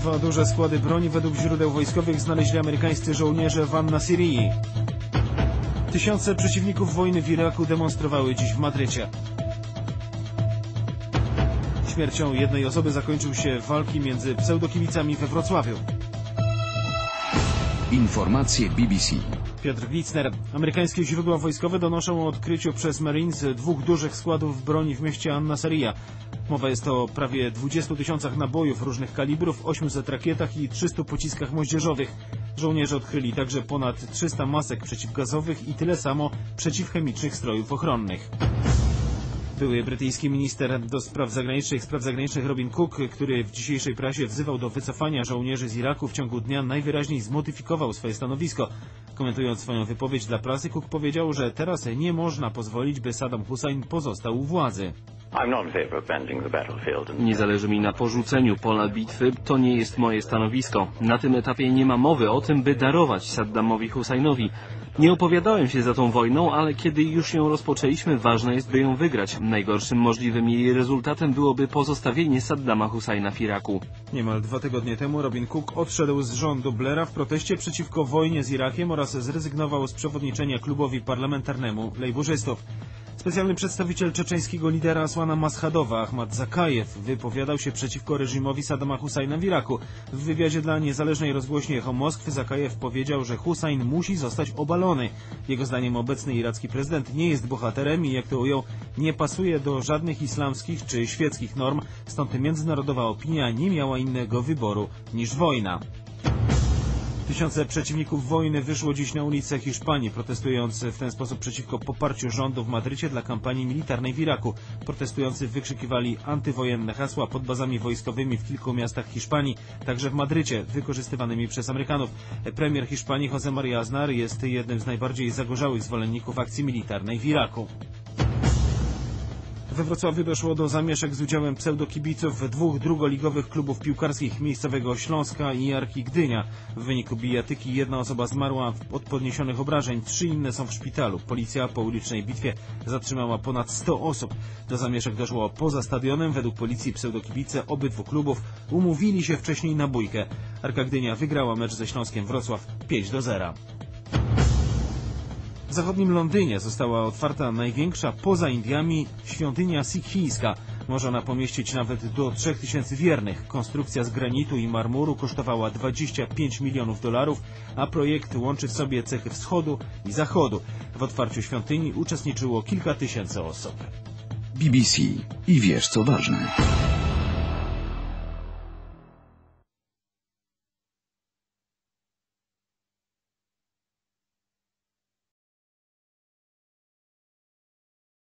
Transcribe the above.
Dwa duże składy broni według źródeł wojskowych znaleźli amerykańscy żołnierze w An-Nasirii. Tysiące przeciwników wojny w Iraku demonstrowały dziś w Madrycie. Śmiercią jednej osoby zakończył się walki między pseudokibicami we Wrocławiu. Informacje BBC. Piotr Glitzner. Amerykańskie źródła wojskowe donoszą o odkryciu przez Marines dwóch dużych składów broni w mieście An-Nasiria. Mowa jest o prawie 20 tysiącach nabojów różnych kalibrów, 800 rakietach i 300 pociskach moździerzowych. Żołnierze odkryli także ponad 300 masek przeciwgazowych i tyle samo przeciwchemicznych strojów ochronnych. Były brytyjski minister do spraw zagranicznych Robin Cook, który w dzisiejszej prasie wzywał do wycofania żołnierzy z Iraku w ciągu dnia, najwyraźniej zmodyfikował swoje stanowisko. Komentując swoją wypowiedź dla prasy, Cook powiedział, że teraz nie można pozwolić, by Saddam Hussein pozostał u władzy. Nie zależy mi na porzuceniu pola bitwy, to nie jest moje stanowisko. Na tym etapie nie ma mowy o tym, by darować Saddamowi Husseinowi. Nie opowiadałem się za tą wojną, ale kiedy już ją rozpoczęliśmy, ważne jest, by ją wygrać. Najgorszym możliwym jej rezultatem byłoby pozostawienie Saddama Husseina w Iraku. Niemal 2 tygodnie temu Robin Cook odszedł z rządu Blaira w proteście przeciwko wojnie z Irakiem oraz zrezygnował z przewodniczenia klubowi parlamentarnemu lejburzystów. Specjalny przedstawiciel czeczeńskiego lidera Asłana Maschadowa, Ahmad Zakajew, wypowiadał się przeciwko reżimowi Saddama Husseina w Iraku. W wywiadzie dla niezależnej rozgłośni Echo Moskwy Zakajew powiedział, że Hussein musi zostać obalony. Jego zdaniem obecny iracki prezydent nie jest bohaterem i, jak to ujął, nie pasuje do żadnych islamskich czy świeckich norm, stąd międzynarodowa opinia nie miała innego wyboru niż wojna. Tysiące przeciwników wojny wyszło dziś na ulice Hiszpanii, protestując w ten sposób przeciwko poparciu rządu w Madrycie dla kampanii militarnej w Iraku. Protestujący wykrzykiwali antywojenne hasła pod bazami wojskowymi w kilku miastach Hiszpanii, także w Madrycie, wykorzystywanymi przez Amerykanów. Premier Hiszpanii José María Aznar jest jednym z najbardziej zagorzałych zwolenników akcji militarnej w Iraku. We Wrocławiu doszło do zamieszek z udziałem pseudokibiców dwóch drugoligowych klubów piłkarskich, miejscowego Śląska i Arki Gdynia. W wyniku bijatyki jedna osoba zmarła od podniesionych obrażeń, 3 inne są w szpitalu. Policja po ulicznej bitwie zatrzymała ponad 100 osób. Do zamieszek doszło poza stadionem. Według policji pseudokibice obydwu klubów umówili się wcześniej na bójkę. Arka Gdynia wygrała mecz ze Śląskiem Wrocław 5-0. W zachodnim Londynie została otwarta największa poza Indiami świątynia sikhijska. Może ona pomieścić nawet do 3000 wiernych. Konstrukcja z granitu i marmuru kosztowała $25 milionów, a projekt łączy w sobie cechy wschodu i zachodu. W otwarciu świątyni uczestniczyło kilka tysięcy osób. BBC. I wiesz co ważne.